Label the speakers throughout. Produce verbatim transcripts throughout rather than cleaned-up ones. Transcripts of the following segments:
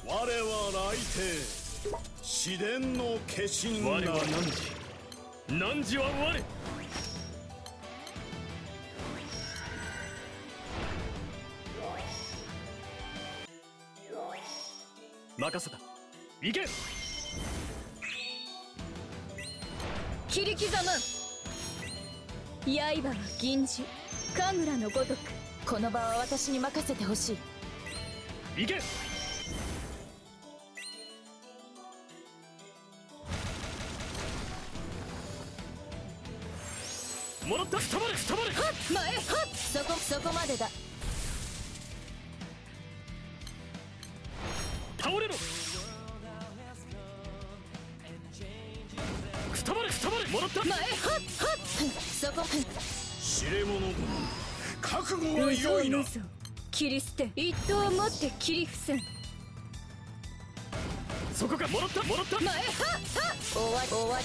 Speaker 1: 我は来帝紫殿の化身な。
Speaker 2: 我は汝、汝は我。任せた。行け。
Speaker 3: 切り刻む。刃は銀樹神楽のごとく。この場は私に任せてほしい。
Speaker 2: 行け。戻った。くたばれくたばれ。
Speaker 3: はっ前はっ。そこそこまでだ。
Speaker 2: 倒れろ。くたばれくたばれ。戻った。
Speaker 3: 前はっはっ。そこ
Speaker 1: 知れ者ども覚悟は良いな。
Speaker 3: 嘘切り捨て一刀を持って切り伏せん。
Speaker 2: そこか。戻った戻った。
Speaker 3: 前はっはっ。終わ終わ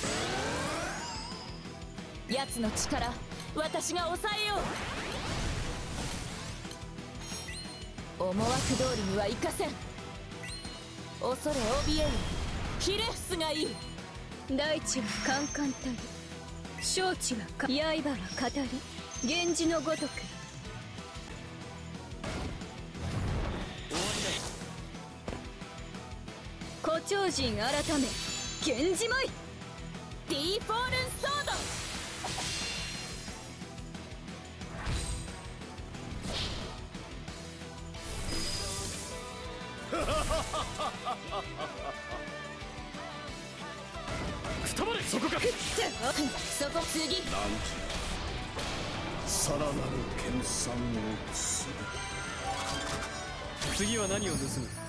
Speaker 3: 奴の力私が抑えよう。思惑通りにはいかせん。恐れ怯えるひれ伏すがいい。大地はカンカンたり承知はか刃は語り源氏のごとく。胡蝶人改め源氏舞ディーフォールンソード。
Speaker 2: くたばれ。そこか。
Speaker 3: そこ次。
Speaker 1: 何時さらなる研鑽をする。
Speaker 2: 次は何を盗む。